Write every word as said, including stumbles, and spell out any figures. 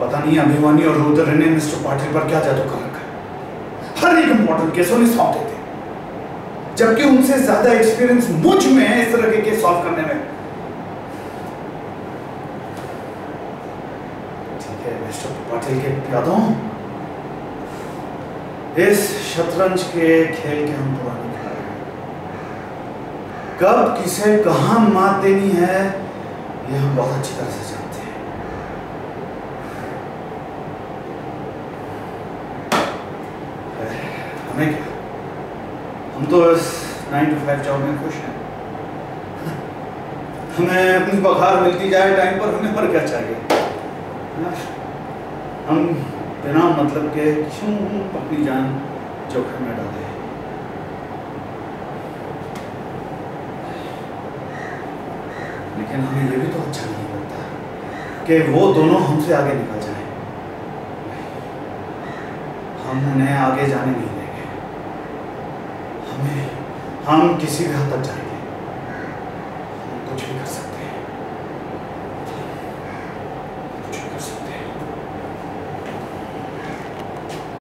पता नहीं अभिमानी और रुद्र ने मिस्टर पाटिल पर क्या जादू कर रखा है। हर एक इंपॉर्टेंट केस उन्हें सौंप देते, जबकि उनसे ज्यादा एक्सपीरियंस मुझ में है इस तरह के केस सॉल्व करने में। ठीक है मिस्टर पाटिल के प्यादों, इस शतरंज के खेल के हम पुराने खिलाड़ी हैं। कब किसे कहां मात देनी है यह हम बहुत अच्छी तरह से जानते हैं। हमें क्या, हम तो इस नाइन टू फाइव जॉब में खुश हैं। हमें अपनी पगार मिलती जाए टाइम पर, हमें और क्या चाहिए। हम बिना मतलब के क्यों अपनी जान जोखिम में डाले। लेकिन हमें ये भी तो अच्छा नहीं लगता कि वो दोनों हमसे आगे निकल जाएं। हम उन्हें आगे जाने नहीं देंगे। हमें हम किसी भी हद तक जाएंगे, हम कुछ भी कर सकते हैं।